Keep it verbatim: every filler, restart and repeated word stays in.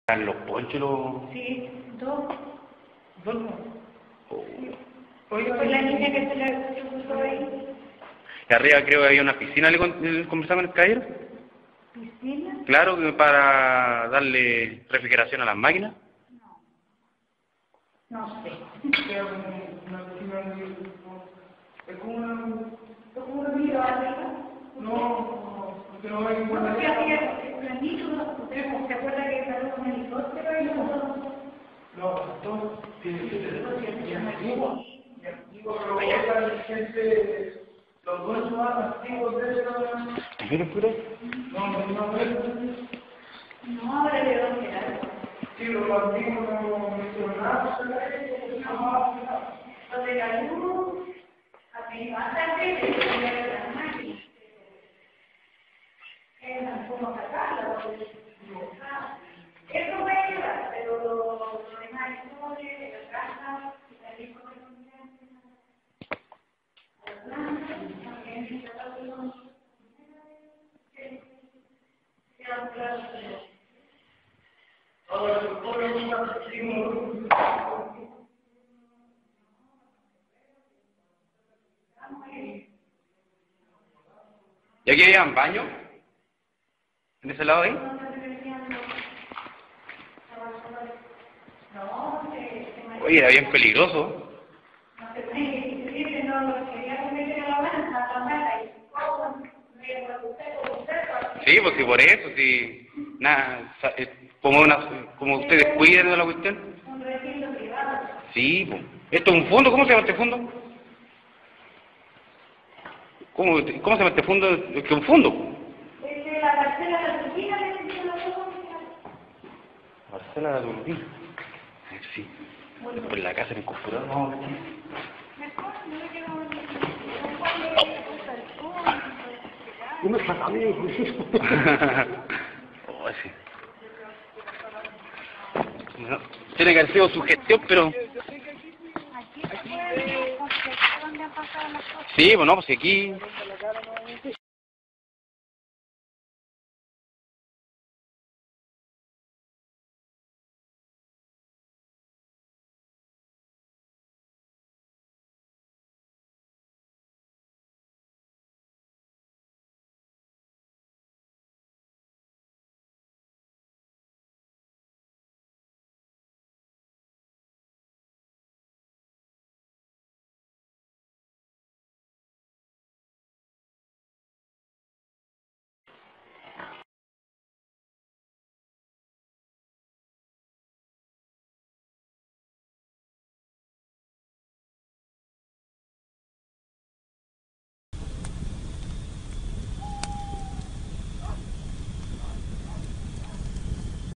Los ponchos, los... Sí, dos. Dos no. Oh. Oye, fue la niña que se la se puso ahí. Y arriba creo que había una piscina, ¿le con- le conversaba con el caballero? ¿Piscina? Claro, que para darle refrigeración a las máquinas. No sé. Pero una piscina es como una... ¿Es como una vida arriba? No, porque no hay No, ninguna... porque había un nicho, ¿no? ¿Se acuerda que salió con el helicóptero y no? No, entonces tiene que ser muy antiguo. Pero esa gente, los dueños más antiguos de esa... ¿Mira, pura? No, no, no, no. No, ahora de dónde era. Sí, los antiguos no mencionaron. Los de la luz, bastante de las máquinas. Eran como sacarlas. Eso puede ayudar, pero lo demás es como de la casa, la disco de las plantas, también se trata de los... Quedan claros. Ahora, se pone una piscina. ¿Y aquí había un baño? ¿En ese lado ahí? Oye, era bien peligroso. Sí, pues sí, por eso, sí. Nada, sa- eh, como, una, como ustedes cuiden de la cuestión. Sí, pues. ¿Esto es un fondo? ¿Cómo se llama este fondo? ¿Cómo, cómo se llama este fondo? Es que es un fondo. La parcela de la Turbina, Marcela de la Turbina. Sí. Por la casa en Costurado. No, No me saca a mí. Oh, sí. No, tiene que haber sido su gestión, pero... Aquí se puede, porque aquí donde han pasado las cosas. Sí, bueno, pues aquí...